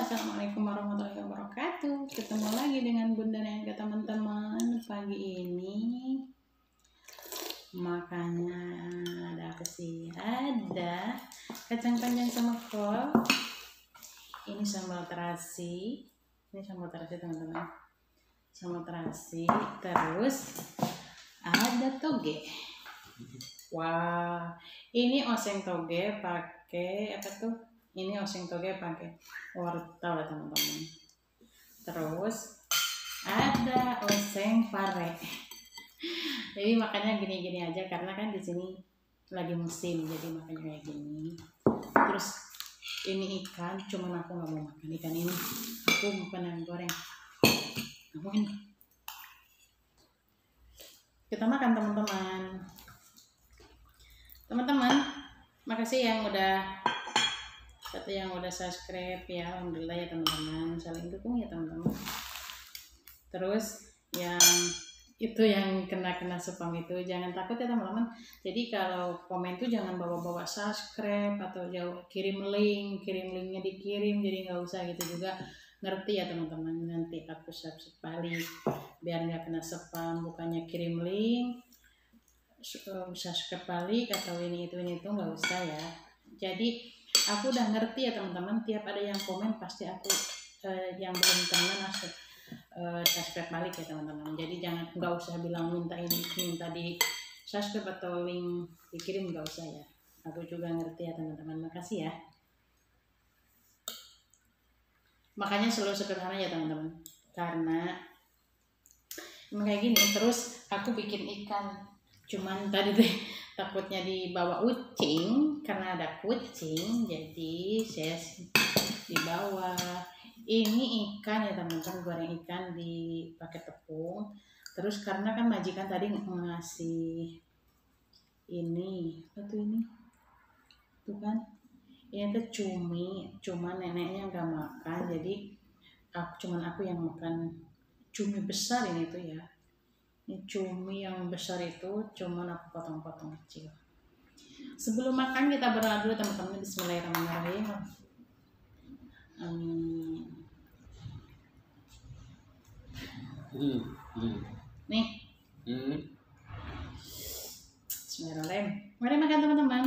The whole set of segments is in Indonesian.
Assalamualaikum warahmatullahi wabarakatuh. Ketemu lagi dengan Bunda dan ke teman-teman. Pagi ini makannya ada apa sih? Ada kacang panjang sama kol. Ini sambal terasi. Ini sambal terasi teman-teman. Sambal terasi. Terus ada toge. Wah, ini oseng toge pakai apa tuh? Ini oseng toge pakai wortel ya teman-teman. Terus ada oseng pare. Jadi makannya gini-gini aja karena kan di sini lagi musim, jadi makannya kayak gini. Terus ini ikan, cuman aku nggak mau makan ikan ini. Aku bukan yang goreng. Aku ini. Kita makan teman-teman. Teman-teman, makasih yang udah subscribe ya, alhamdulillah ya teman-teman, saling dukung ya teman-teman. Terus yang itu yang kena spam itu jangan takut ya teman-teman. Jadi kalau komen tuh jangan bawa-bawa subscribe atau jauh kirim linknya dikirim, jadi nggak usah gitu juga, ngerti ya teman-teman. Nanti aku subscribe balik biar nggak kena spam, bukannya kirim link subscribe balik atau ini itu nggak usah ya. Jadi aku udah ngerti ya teman-teman, tiap ada yang komen pasti aku yang belum kenal subscribe balik ya teman-teman. Jadi nggak usah bilang minta di subscribe atau link dikirim, nggak usah ya. Aku juga ngerti ya teman-teman, makasih ya. Makanya selalu sederhana ya teman-teman, karena emang kayak gini. Terus aku bikin ikan, cuman tadi deh takutnya dibawa kucing karena ada kucing, jadi saya dibawa ini ikan ya teman-teman, goreng ikan dipakai tepung. Terus karena kan majikan tadi ngasih ini apa tuh, ini tuh kan, ini tuh cumi, cuman neneknya nggak makan, jadi aku yang makan cumi besar ini tuh ya. Ini cumi yang besar itu cuman aku potong-potong kecil. Sebelum makan kita berdoa dulu teman-teman. Bismillahirrahmanirrahim. Amin. Nih. Bismillahirrahmanirrahim. Mari makan teman-teman.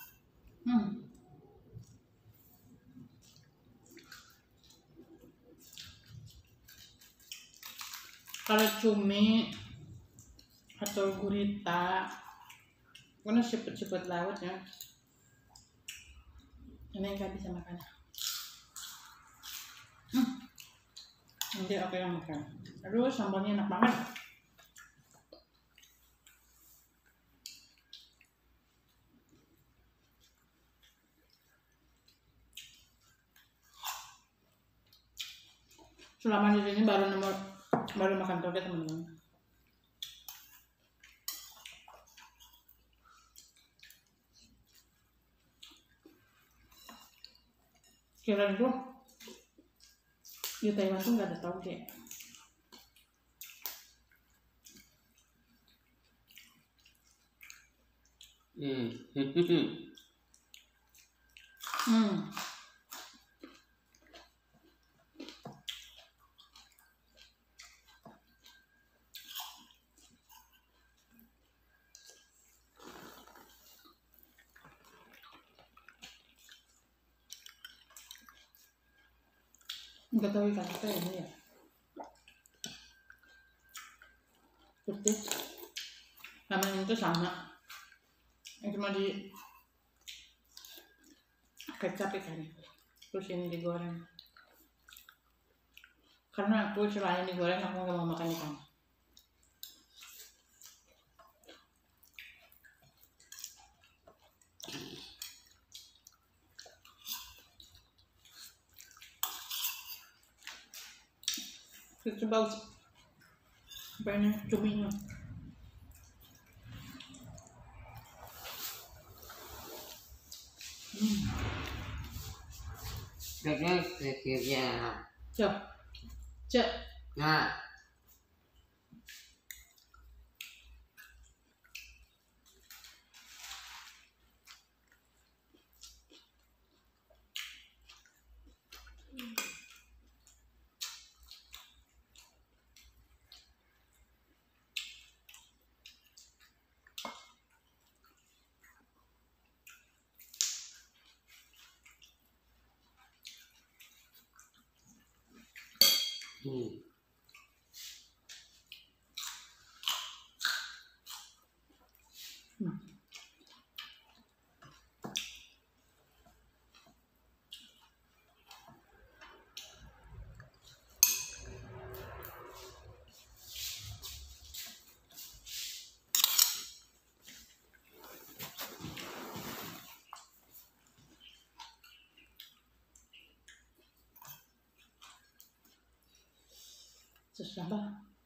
Kalau cumi atau gurita, mana siput-siput laut ya, ini nggak bisa makan. Nanti aku yang makan. Aduh, sambalnya enak banget. Selama di sini baru makan toge teman-teman. Kirain tuh di Taiwan tuh nggak ada toge. Nggak tahu ikan apa ini ya, putih sama ini tuh sama, yang cuma di kecap ikannya, terus ini digoreng. Karena aku selain digoreng aku nggak mau makan ikan. Kita coba apa ini cuminya. Terus sekiranya Cek. Nah, Hmm. Sus apa?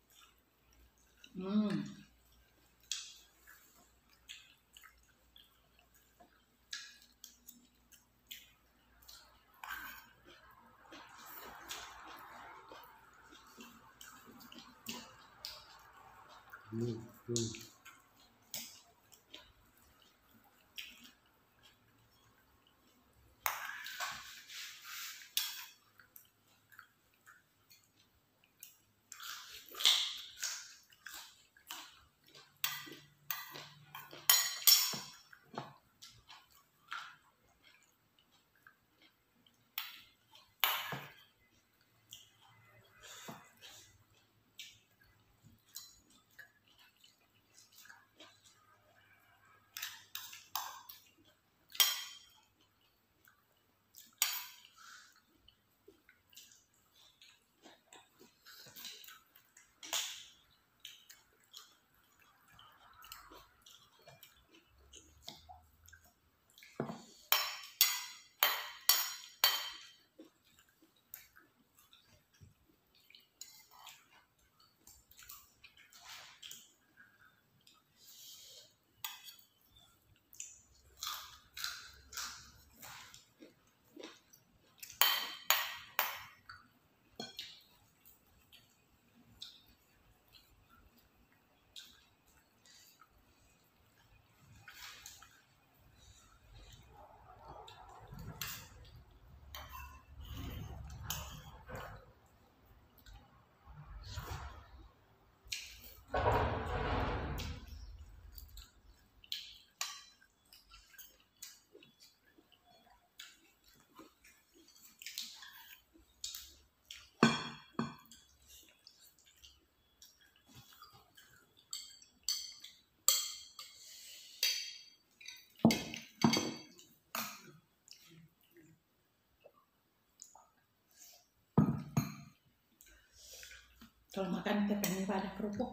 Kalau makan pengen pada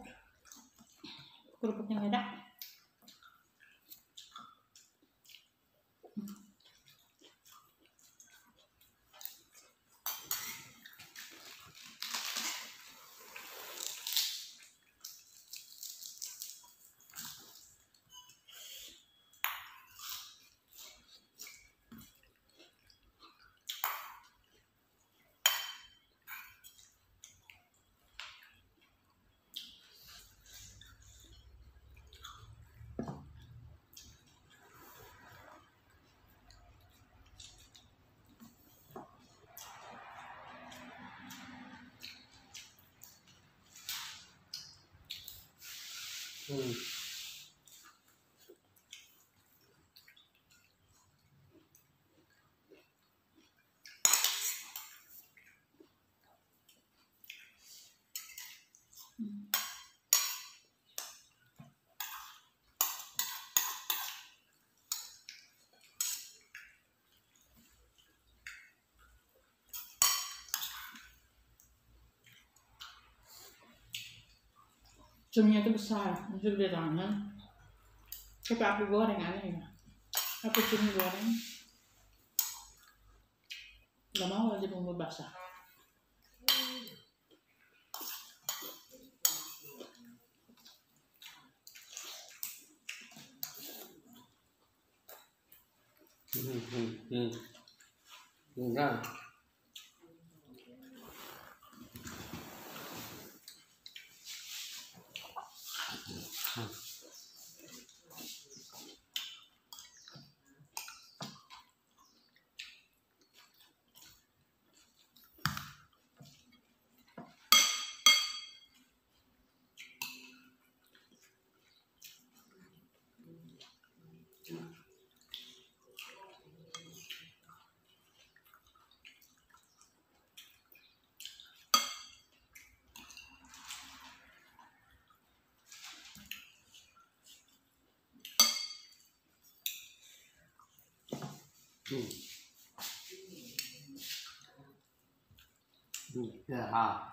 kerupuknya nggak ada. Cumnya itu besar, itu gede tangan. Tapi aku goreng aneh ya. Aku cumi goreng. Gak mau aja bumbu basah. Enggak. 对哈。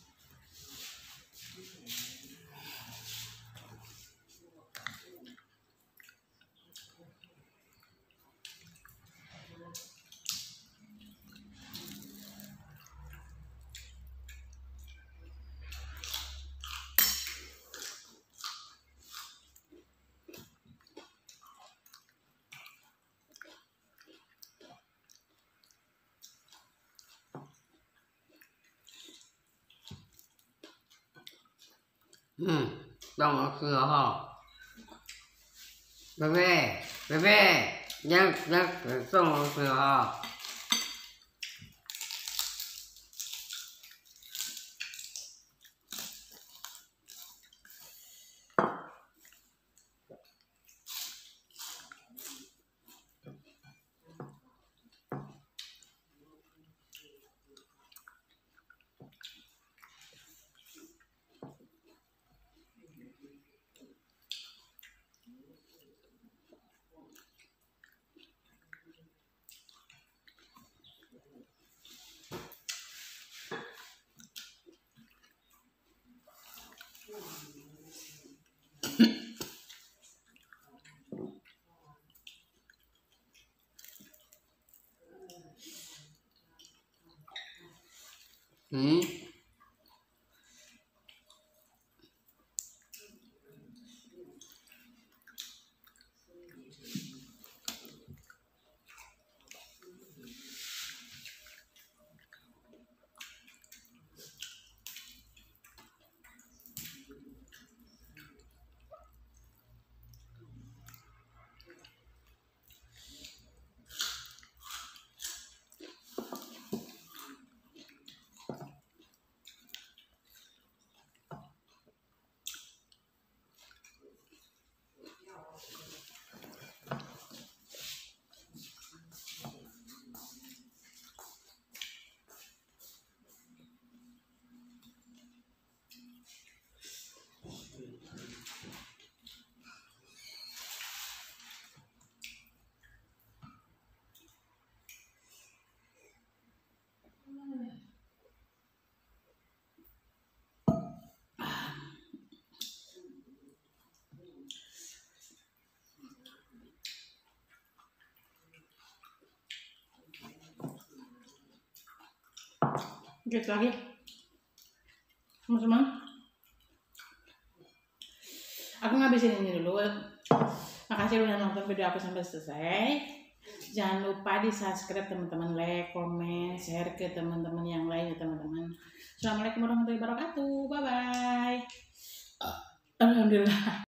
让我吃了哈，贝贝，让送我吃哈。 Gitu lagi, teman-teman. Aku ngabisin ini dulu. Makasih udah nonton video aku sampai selesai. Jangan lupa di subscribe teman-teman, like, komen, share ke teman-teman yang lain ya teman-teman. Assalamualaikum warahmatullahi wabarakatuh. Bye bye. Alhamdulillah.